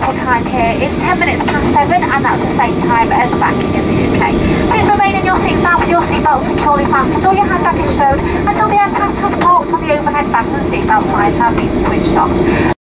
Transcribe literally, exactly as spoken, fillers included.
local time here is ten minutes past seven, and that's the same time as back in the U K. Please remain in your seatbelt with your seatbelt securely fastened, all your hand baggage stowed until the aircraft transports on the overhead fasten seatbelt signs have been switched off.